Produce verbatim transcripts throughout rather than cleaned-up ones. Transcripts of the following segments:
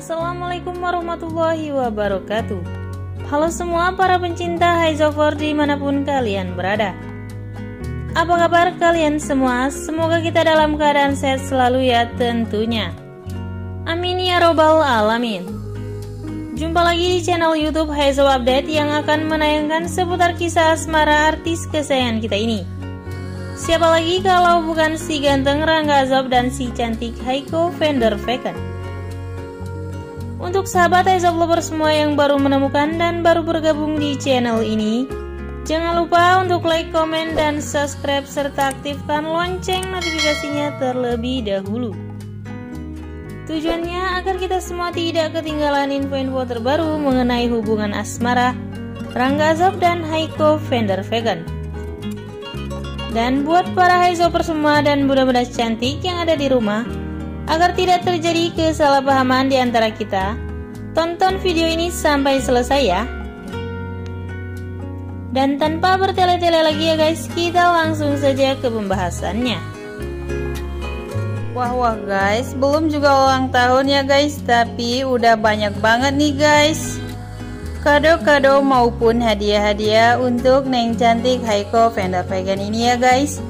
Assalamualaikum warahmatullahi wabarakatuh. Halo semua para pencinta Haizover dimanapun kalian berada. Apa kabar kalian semua? Semoga kita dalam keadaan sehat selalu ya tentunya. Amin ya robbal alamin. Jumpa lagi di channel YouTube Haizo Update yang akan menayangkan seputar kisah asmara artis kesayangan kita ini. Siapa lagi kalau bukan si ganteng Rangga Azob dan si cantik Haiko van der Vecken. Untuk sahabat Haizo Lover semua yang baru menemukan dan baru bergabung di channel ini, jangan lupa untuk like, komen, dan subscribe serta aktifkan lonceng notifikasinya terlebih dahulu. Tujuannya agar kita semua tidak ketinggalan info-info terbaru mengenai hubungan asmara Rangga Azob dan Haiko van der Vecken. Dan buat para Haizover semua dan bunda-bunda cantik yang ada di rumah, agar tidak terjadi kesalahpahaman di antara kita, tonton video ini sampai selesai ya. Dan tanpa bertele-tele lagi ya guys, kita langsung saja ke pembahasannya. Wah wah guys, belum juga ulang tahun ya guys, tapi udah banyak banget nih guys kado-kado maupun hadiah-hadiah untuk Neng cantik Haiko van der Vecken ini ya guys.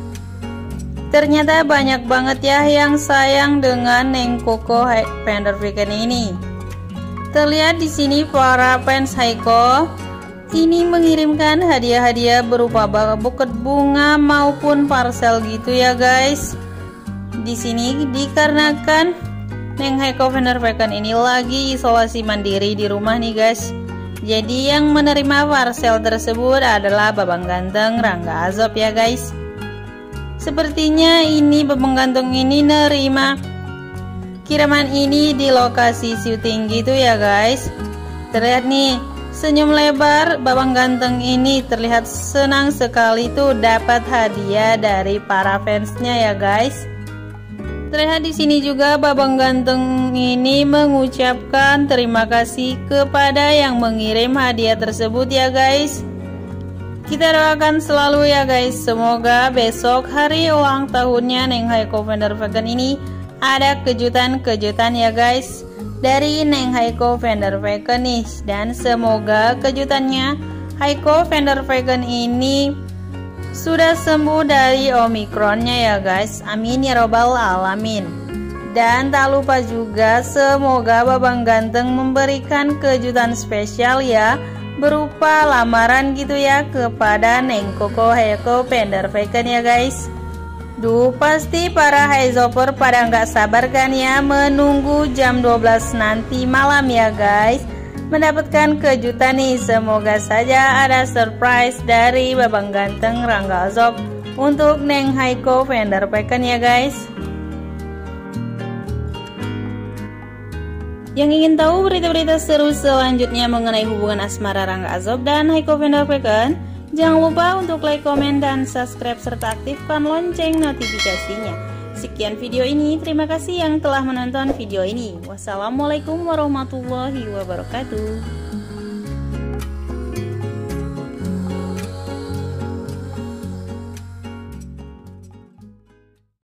Ternyata banyak banget ya yang sayang dengan Neng Koko van der Vecken ini. Terlihat di sini para fans Haiko ini mengirimkan hadiah-hadiah berupa buket bunga maupun parcel gitu ya guys. Di sini dikarenakan Neng Haiko van der Vecken ini lagi isolasi mandiri di rumah nih guys. Jadi yang menerima parcel tersebut adalah babang ganteng Rangga Azob ya guys. Sepertinya ini babang ganteng ini nerima kiriman ini di lokasi syuting gitu ya guys. Terlihat nih senyum lebar babang ganteng ini, terlihat senang sekali tuh dapat hadiah dari para fansnya ya guys. Terlihat di sini juga babang ganteng ini mengucapkan terima kasih kepada yang mengirim hadiah tersebut ya guys. Kita doakan selalu ya guys, semoga besok hari ulang tahunnya Neng Haiko van der Vecken ini ada kejutan-kejutan ya guys dari Neng Haiko van der Vecken nih. Dan semoga kejutannya Haiko van der Vecken ini sudah sembuh dari omikronnya ya guys. Amin ya robbal alamin. Dan tak lupa juga semoga babang ganteng memberikan kejutan spesial ya, berupa lamaran gitu ya kepada Neng Koko Haiko van der Vecken ya guys. Duh, pasti para Haizover pada nggak sabar kan ya menunggu jam dua belas nanti malam ya guys, mendapatkan kejutan nih. Semoga saja ada surprise dari babang ganteng Rangga Azob untuk Neng Haiko van der Vecken ya guys. Yang ingin tahu berita-berita seru selanjutnya mengenai hubungan asmara Rangga Azob dan Haiko van der Vecken, jangan lupa untuk like, komen, dan subscribe serta aktifkan lonceng notifikasinya. Sekian video ini, terima kasih yang telah menonton video ini. Wassalamualaikum warahmatullahi wabarakatuh.